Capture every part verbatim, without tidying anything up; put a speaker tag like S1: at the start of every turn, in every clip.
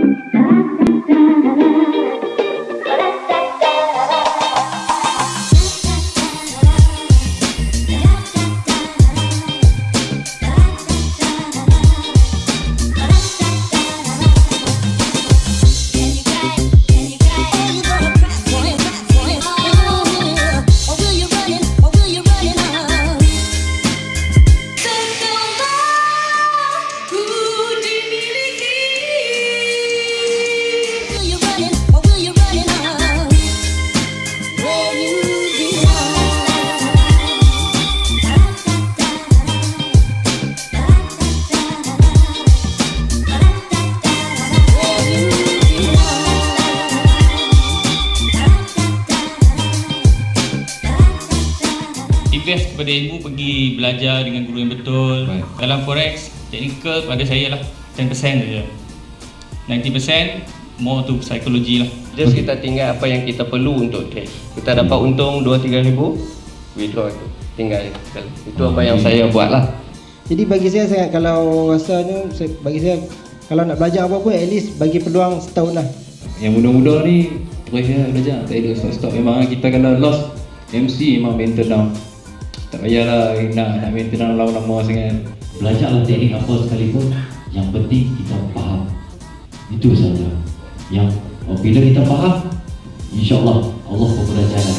S1: Invest kepada ilmu, pergi belajar dengan guru yang betul. Right. Dalam forex, technical pada saya lah ten percent saja. ninety percent more to psikologi lah.
S2: Just kita tinggal apa yang kita perlu untuk trade. Kita dapat untung dua tiga ribu, withdraw itu. Tinggal itu apa yang saya buat lah.
S3: Jadi bagi saya, saya kalau rasanya, bagi saya kalau nak belajar apa pun, at least bagi peluang setahun lah.
S4: Yang muda-muda ni terus belajar, tak ada stop-stop. Memang kita kalau lost M C memang mental down. Tak payahlah nak, nak maintain dalam lama-lama sangat.
S5: Belajarlah teknik apa sekalipun, yang penting kita faham. Itu saja. Yang oh, bila kita faham, insya-Allah Allah membuka jalan.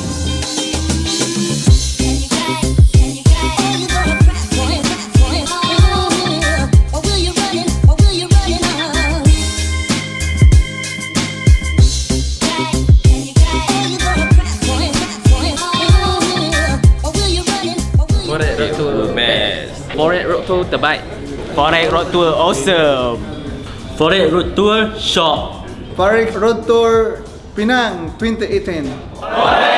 S6: Forex Road Tour best. Forex Road Tour terbaik. Forex Road Tour awesome. Forex Road Tour shop.
S7: Forex Road Tour Penang twenty eighteen.